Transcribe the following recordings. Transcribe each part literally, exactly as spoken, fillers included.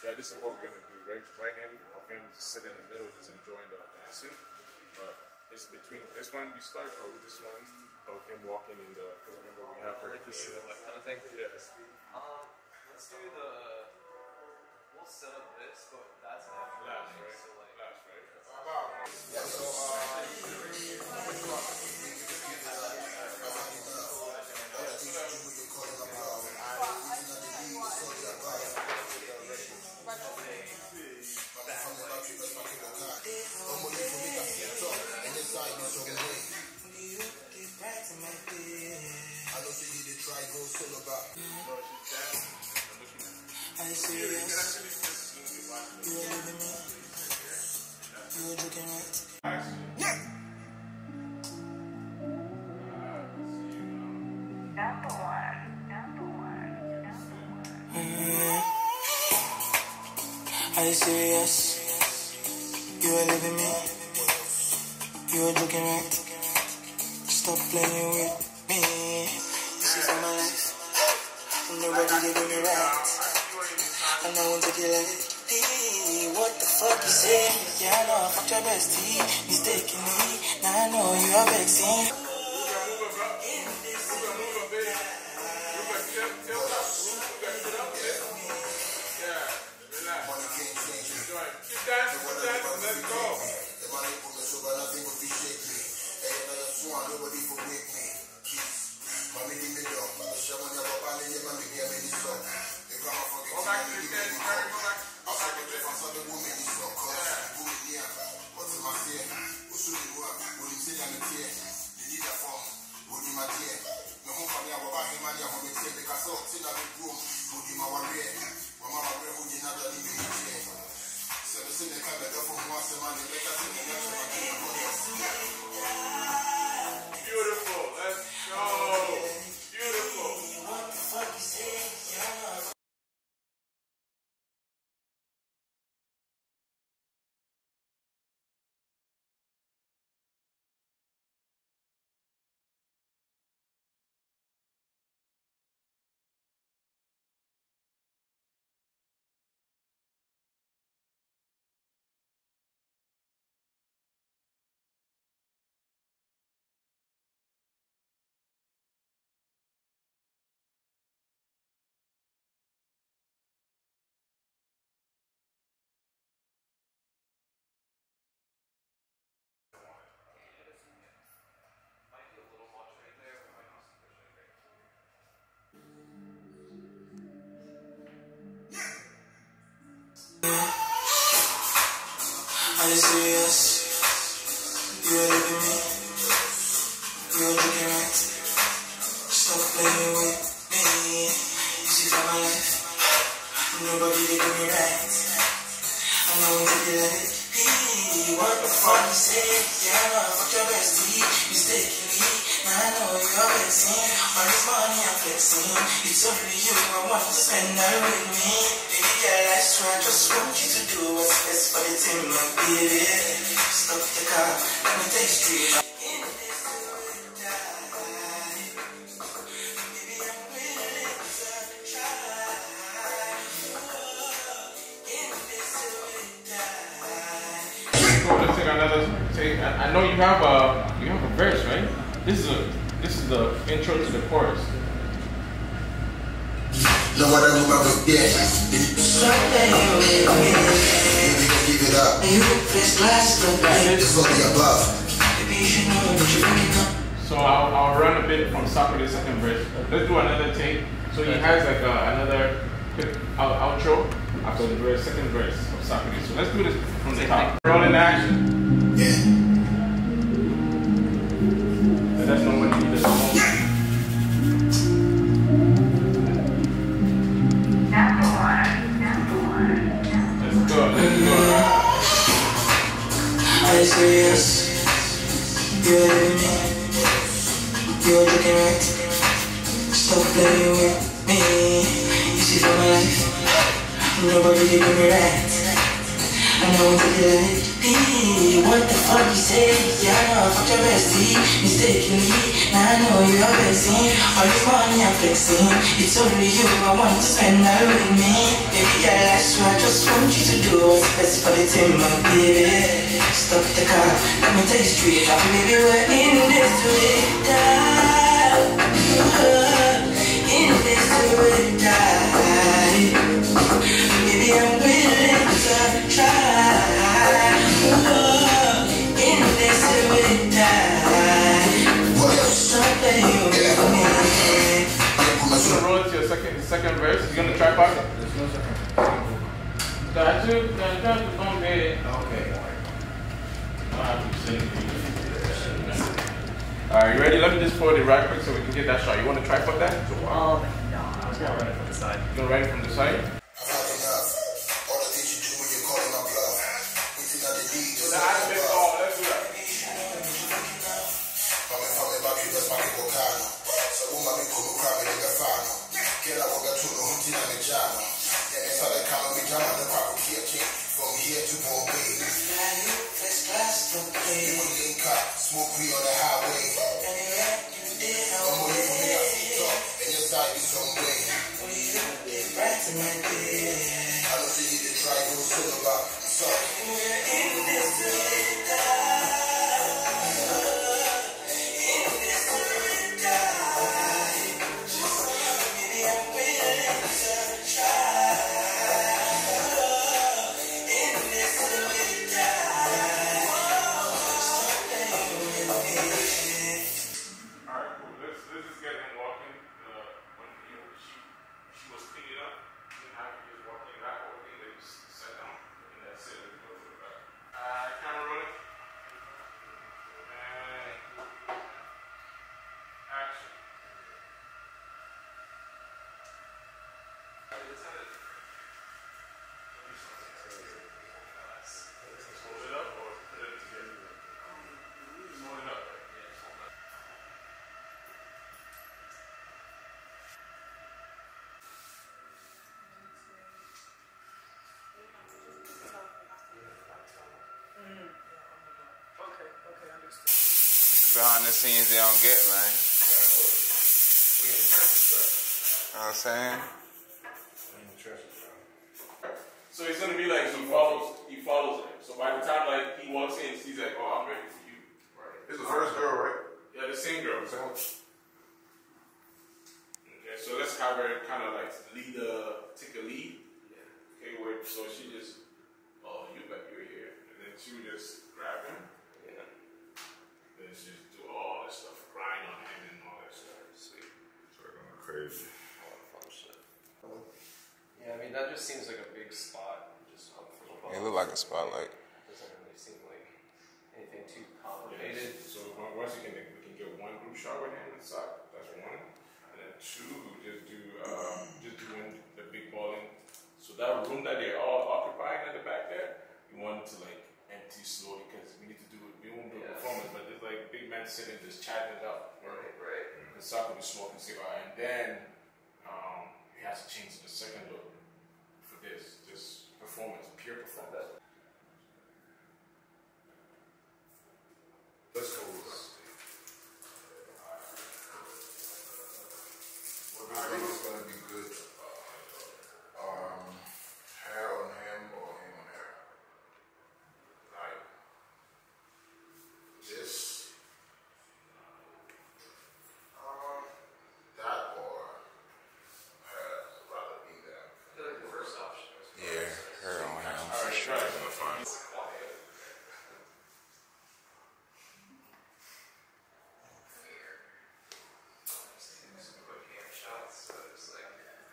Yeah, this is what we're gonna do. Right, right hand of him sit in the middle, just enjoying the dancing. But it's between this one we start or this one of him walking in the. Remember we have her. Like the silhouette kind of thing. Yes. Um, let's do the. We'll set up this, but that's not Last, right? right? So like. Last, right? Yeah. So uh. I see yes. You are living me. You are joking, right? Yeah. Number one. Number one. Number one. Mm-hmm. I see yes. You are living me. You are joking, right? Stop playing with me. This is all my life. Nobody did me right. And I want to be like, hey, what the fuck you say? Yeah, I know I fucked your bestie, mistakenly. Now I know you are vexing. Beautiful, let's go. Beautiful. What the fuck you say? Yeah. Are you serious? You are leaving me. You are joking, right? Stop playing with me. This is all my life. Nobody did me right. I know when to be like, hey, what the fuck you say? Yeah, I know I fucked your bestie, mistakenly. Now I know you're vexing. All this money I'm flexing. It's only you I want to spend all with me. Baby girl, I swear I just want you to do what's best for the team, my baby. Stop the car, let me take street. Let's take another take. I know you have a you have a verse, right? This is a this is the intro to the chorus. No one ever remember dead. Give it up. It's all the above. So I'll, I'll run a bit from start to the second verse. Let's do another take. So he has like a, another quick out, outro after the verse, second verse of Socrates. So let's do this from the top. Rolling action. Yeah. Let us know when you need the song. Number one. Number one. Let's go. Let's go. Are you serious? You are leaving me. You are joking, right? Stop playing with me. This is all my life. Nobody did me right. I know when to be like, hey, what the fuck you say? Yeah, I know I fucked your bestie, mistakenly. Now I know you are vexing. All this money I'm flexing. It's only you I want to spend all with me. Baby girl, I swear I just to do what's best for the team, my baby. Stop the car, let me take you straight up. Maybe we're in this to die. In this to die. Maybe I'm willing to try. In this to die. Something you give me. I'm gonna roll it to your second second verse. You gonna tripod it? Got you, got you, on me. Okay. Alright, you ready? Let me just forward it right quick so we can get that shot. You want to tripod that? Oh, no. I was gonna run it from the side. You gonna write it from the side? I've had enough. All the things you do when you're calling my bluff. Waiting at the lead. So I spit all. Let's do that. Mami fame back that's my vocano. So woman me come crab in the fano. Get out of the two no hunting and the jam. Yeah, it's all the kind of me jam and the crab here king. From here to Bombay. First class to play. People link up, smoke weed on the highway. I'm waiting for me to feet up. And your side is some way. Right to my day. I don't see you to try go solo back. I'm sorry. We're in this to die. In this to die. Maybe I'm willing to try. In this to die. Stop playing with me. Alright, cool. Let's let's just get him walking. Uh, when he, she she was cleaning up, you didn't have to just walk in that whole thing. They just sat down and that's it. Let's go to the back. Uh, camera rolling. And action. Hold it up or put it together. Just hold it up. It's the behind the scenes they don't get, man. You know what I'm saying? So it's gonna be like he follows, he follows him. So by the time like he walks in, he's like, "Oh, I'm ready for you." Right. This is the first girl, right? Yeah, the same girl. Okay, so let's have her kind of like lead, uh, take a lead. Yeah. Okay, wait. So she just, oh, you bet you're here, and then she would just grab him. Yeah. Then she just do all that stuff, grind on him and all that stuff. Sweet. So we're going crazy. All that fun shit. Yeah, I mean, that just seems like a big spot. Just up for the ball. It look like a spotlight. Doesn't really seem like anything too complicated. Yes. So uh, once you can, we can get one group shot with him inside. That's one. And then two, just do uh, just doing the big balling. So that room that they're all occupying at the back there, we want it to like empty slowly because we need to do it. We won't do a Yeah. performance, but there's like big men sitting just chatting it up. Right, right. And Saka will be smoking cigar, and then um, he has to change the second look for this, this performance, pure performance. Let's go with this. What I think is gonna be good. Um, hair on him or him on hair. Like this. Um, that or hair. I'd rather be there. I feel like the first option is Yeah, her on him. All right, try it. Fine. quiet. Some quick hand shots, so it's like,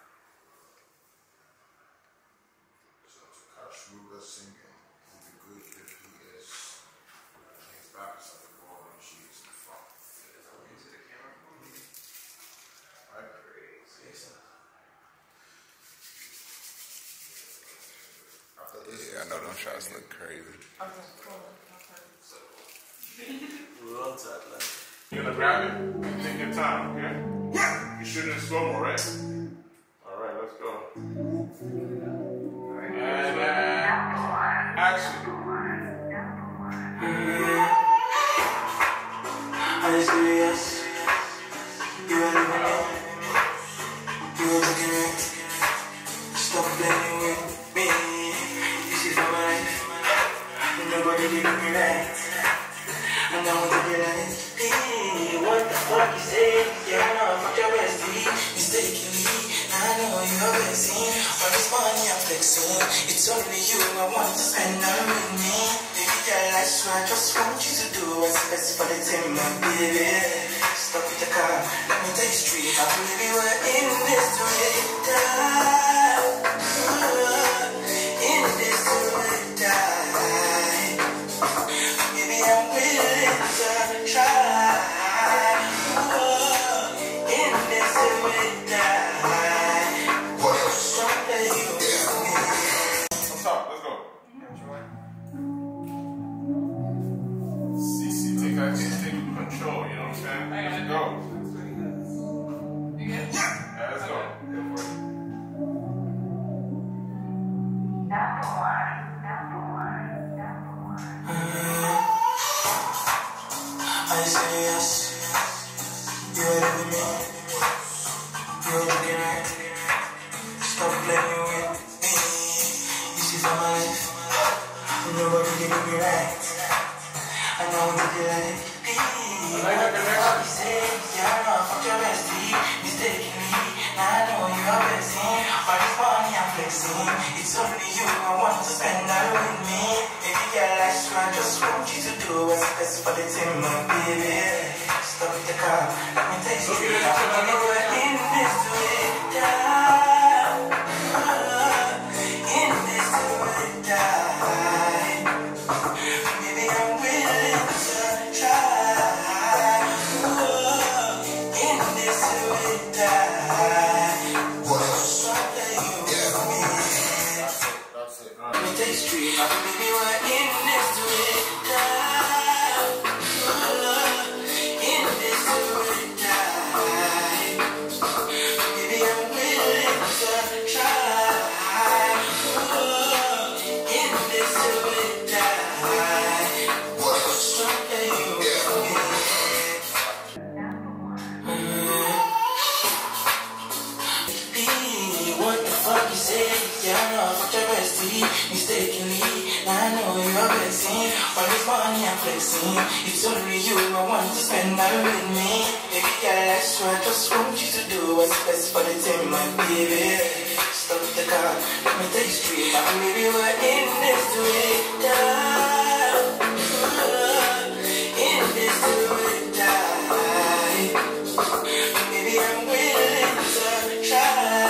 So to catch Ruga singing would be good if he is his back is at the ball and she is in front. into the camera. Right? Crazy. After this, Yeah, I know them shots look crazy. Well done, man. You're gonna grab it, take your time, okay? You're shooting in slow-mo, right? Alright, let's go. And uh, action. Are you serious? You are living it. You are looking at. Stop playing with me. You blessing. It's only you I want to spend all with me. Baby girl, I swear I just want you to do what's best for the team, my baby. Stop with the car, let me take you straight. I believe we're in this together. In this together. Maybe I'm willing to try. In this together. What else? What's up? Let's go. C C, take that, take control, you know what I'm saying? Let's go. Yeah, let's go. Number one, number one, number one. I say yes, you're with me, you're looking right, stop playing with me, this is my life, nobody can do me right, I know what you like, you say, yeah, no, fuck your bestie, mistakenly, now I know you're blessing, all this money I'm flexing, it's only you I want to spend all with me, baby girl, I swear I just want you to do what's best for the team, my baby. Stop with the car, let me take you straight. I believe we're in this together. In this together. Maybe I'm willing to try. In this together. What else? Stop playing with me. That's it. Let me take you straight. I believe we're in this together. Mistakenly, now I know you're blessing. All this money I'm flexing. It's only you I want to spend all with me. Baby girl, I swear I just want you to do what's best for the team, my baby. Stop the car, let me take you straight. I believe we're in this together. In this together. Maybe I'm willing to try.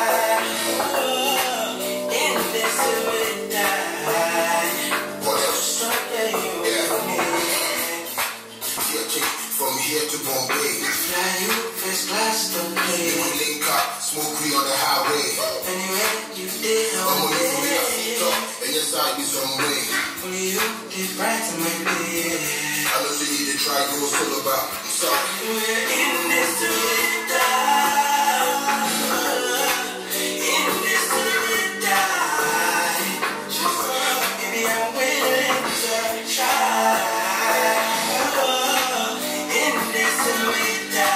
From here to Bombay, fly you first class to play. we link up, smoke we on the highway. Anywhere you did I'm all only for me, I day. stop, and your side be some way. Only you did brighten my day. I know you need to try, go what's all about. I'm sorry. We're in this together. In this together. Maybe I'm willing to try. In this together.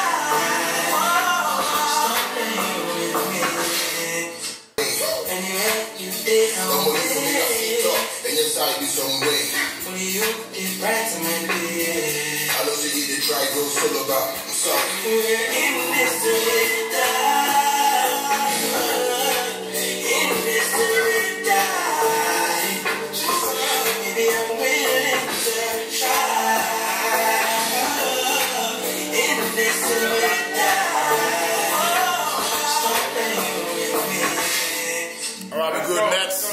Stop playing with me. Anywhere you did I'm all only for me, I day. stop, and your side be some way. Only you did brighten my day. I know you need to try, go what's all about. I'm sorry. We're in this together. In this together. Maybe I'm willing to try. In this together. Stop playing with me. All right, we good next.